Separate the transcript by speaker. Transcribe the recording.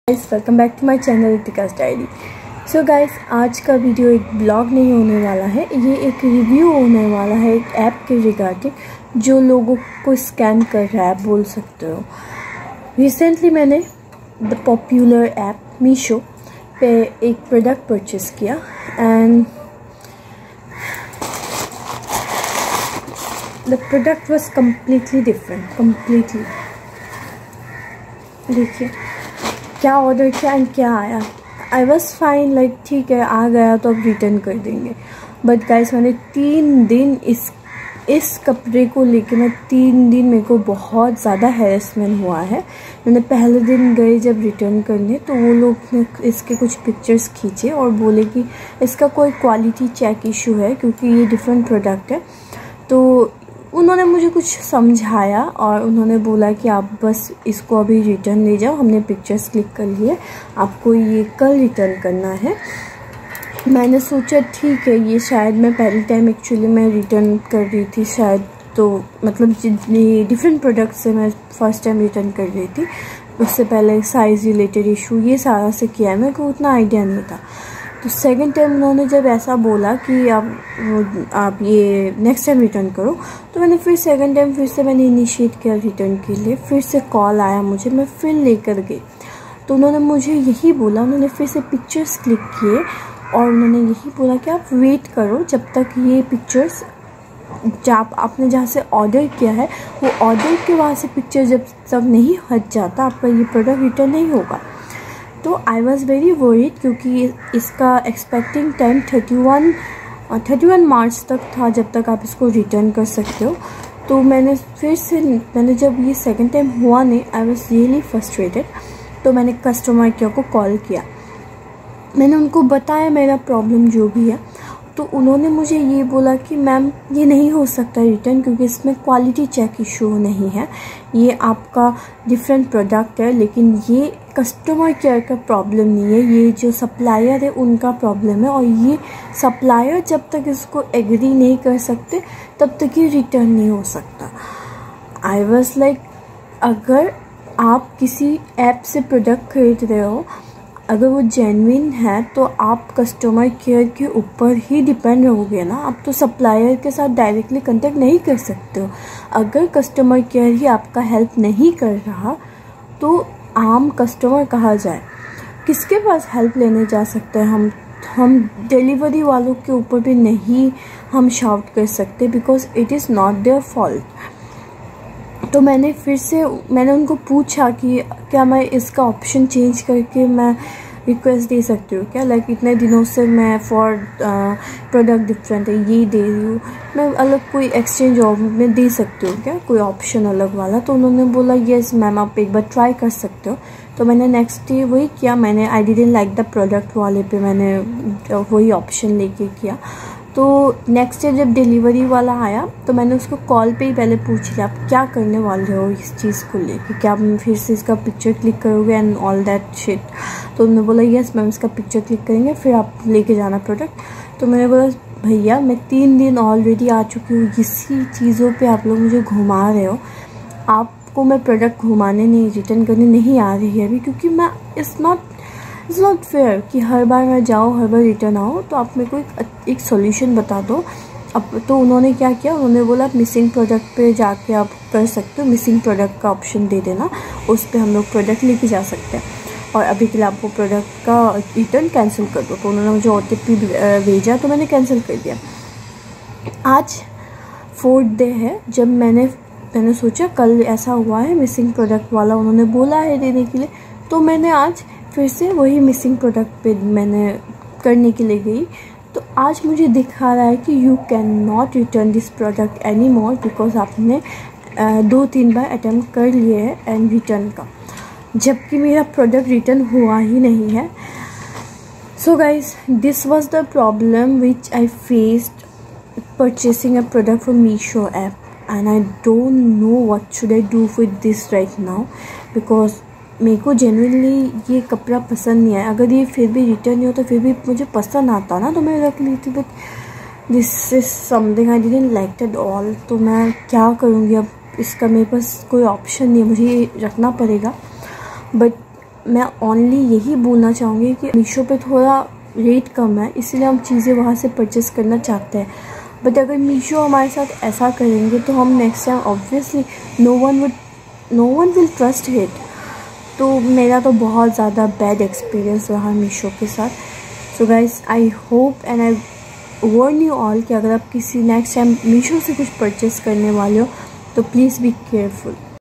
Speaker 1: Guys welcome back to my channel Ritika's diary. So guys आज का video एक blog नहीं होने वाला है, ये एक रिव्यू होने वाला है एक ऐप के रिगार्डिंग जो लोगों को स्कैम कर रहा है बोल सकते हो। रिसेंटली मैंने द पॉपुलर ऐप मीशो पे एक प्रोडक्ट परचेस किया and the product was completely different. Completely देखिए क्या ऑर्डर किया एंड क्या आया। आई वॉज फाइन, लाइक ठीक है आ गया तो अब रिटर्न कर देंगे। बट गाइस मैंने 3 दिन इस कपड़े को लेके मैं 3 दिन मेरे को बहुत ज़्यादा हैरेसमेंट हुआ है। मैंने पहले दिन गए जब रिटर्न करने तो वो लोग ने इसके कुछ पिक्चर्स खींचे और बोले कि इसका कोई क्वालिटी चेक इशू है क्योंकि ये डिफरेंट प्रोडक्ट है। तो उन्होंने मुझे कुछ समझाया और उन्होंने बोला कि आप बस इसको अभी रिटर्न ले जाओ, हमने पिक्चर्स क्लिक कर लिए, आपको ये कल रिटर्न करना है। मैंने सोचा ठीक है, ये शायद मैं पहली टाइम एक्चुअली मैं रिटर्न कर रही थी शायद, तो मतलब ये डिफरेंट प्रोडक्ट से मैं फ़र्स्ट टाइम रिटर्न कर रही थी। उससे पहले साइज़ रिलेटेड इशू ये सारा से किया है, मेरे को उतना आइडिया नहीं था। तो सेकंड टाइम उन्होंने जब ऐसा बोला कि आप ये नेक्स्ट टाइम रिटर्न करो, तो मैंने फिर सेकंड टाइम फिर से मैंने इनिशिएट किया रिटर्न के लिए। फिर से कॉल आया मुझे, मैं फिर लेकर गई तो उन्होंने मुझे यही बोला, उन्होंने फिर से पिक्चर्स क्लिक किए और उन्होंने यही बोला कि आप वेट करो जब तक ये पिक्चर्स आपने जहाँ से ऑर्डर किया है वो ऑर्डर के वहाँ से पिक्चर जब तक नहीं हट जाता आपका ये प्रोडक्ट रिटर्न नहीं होगा। तो आई वॉज़ वेरी वरीड क्योंकि इसका एक्सपेक्टिंग टाइम 31 मार्च तक था जब तक आप इसको रिटर्न कर सकते हो। तो मैंने जब ये सेकंड टाइम हुआ नहीं, आई वॉज़ रियली फ्रस्ट्रेटेड। तो मैंने कस्टमर केयर को कॉल किया, मैंने उनको बताया मेरा प्रॉब्लम जो भी है। तो उन्होंने मुझे ये बोला कि मैम ये नहीं हो सकता रिटर्न क्योंकि इसमें क्वालिटी चेक इशू नहीं है, ये आपका डिफरेंट प्रोडक्ट है, लेकिन ये कस्टमर केयर का प्रॉब्लम नहीं है, ये जो सप्लायर है उनका प्रॉब्लम है। और ये सप्लायर जब तक इसको एग्री नहीं कर सकते तब तक ये रिटर्न नहीं हो सकता। आई वॉज लाइक, अगर आप किसी ऐप से प्रोडक्ट खरीद रहे हो, अगर वो जेन्युइन है तो आप कस्टमर केयर के ऊपर ही डिपेंड रहोगे ना, आप तो सप्लायर के साथ डायरेक्टली कांटेक्ट नहीं कर सकते हो। अगर कस्टमर केयर ही आपका हेल्प नहीं कर रहा तो आम कस्टमर कहाँ जाए, किसके पास हेल्प लेने जा सकते हैं हम डिलीवरी वालों के ऊपर भी नहीं हम शाउट कर सकते because it is not their fault. तो मैंने उनको पूछा कि क्या मैं इसका ऑप्शन चेंज करके मैं रिक्वेस्ट दे सकती हूँ क्या, लाइक इतने दिनों से मैं फॉर प्रोडक्ट डिफरेंट है ये दे रही हूँ, मैं अलग कोई एक्सचेंज में दे सकती हूँ क्या, कोई ऑप्शन अलग वाला। तो उन्होंने बोला येस मैम आप एक बार ट्राई कर सकते हो। तो मैंने नेक्स्ट डे वही किया, मैंने I didn't like the product वाले पे मैंने वही ऑप्शन लेके किया। तो नेक्स्ट डे जब डिलीवरी वाला आया तो मैंने उसको कॉल पे ही पहले पूछ लिया आप क्या करने वाले हो इस चीज़ को लेके, क्या आप फिर से इसका पिक्चर क्लिक करोगे एंड ऑल दैट शिट। तो उन्होंने बोला यस मैम इसका पिक्चर क्लिक करेंगे फिर आप लेके जाना प्रोडक्ट। तो मैंने बोला भैया मैं 3 दिन ऑलरेडी आ चुकी हूँ, इसी चीज़ों पे आप लोग मुझे घुमा रहे हो, आपको मैं प्रोडक्ट घुमाने नहीं रिटर्न करने नहीं आ रही है अभी, क्योंकि मैं इट्स नॉट फेयर कि हर बार मैं जाऊँ हर बार रिटर्न आओ। तो आप मेरे को एक सॉल्यूशन बता दो। अब तो उन्होंने क्या किया, उन्होंने बोला आप मिसिंग प्रोडक्ट पे जाके आप कर सकते हो, मिसिंग प्रोडक्ट का ऑप्शन दे देना, उस पर हम लोग प्रोडक्ट लेके जा सकते हैं और अभी के लिए आपको प्रोडक्ट का रिटर्न कैंसिल कर दो। तो उन्होंने मुझे OTP भेजा तो मैंने कैंसिल कर दिया। आज 4th डे है जब मैंने सोचा कल ऐसा हुआ है मिसिंग प्रोडक्ट वाला उन्होंने बोला है देने के लिए, तो मैंने आज फिर से वही मिसिंग प्रोडक्ट पे मैंने करने के लिए गई। तो आज मुझे दिखा रहा है कि you can not return this product any more because आपने 2-3 बार अटैम्प्ट कर लिए है एंड रिटर्न का, जबकि मेरा प्रोडक्ट रिटर्न हुआ ही नहीं है। So guys this was the problem which I faced purchasing a product from Meesho app and I don't know what should I do with this right now because मेरे को genuinely ये कपड़ा पसंद नहीं आया। अगर ये फिर भी रिटर्न नहीं होता फिर भी मुझे पसंद आता ना तो मैं रख ली थी, but this is something I didn't like at all. तो मैं क्या करूँगी अब, इसका मेरे पास कोई ऑप्शन नहीं है, मुझे ये रखना पड़ेगा। बट मैं ओनली यही बोलना चाहूँगी कि मीशो पे थोड़ा रेट कम है, इसलिए हम चीज़ें वहाँ से परचेस करना चाहते हैं। बट अगर मीशो हमारे साथ ऐसा करेंगे तो हम next time obviously no one will trust it. तो मेरा तो बहुत ज़्यादा बैड एक्सपीरियंस रहा मीशो के साथ। So guys, I hope and I warn you all कि अगर आप किसी नेक्स्ट टाइम मीशो से कुछ परचेस करने वाले हो तो प्लीज़ बी केयरफुल।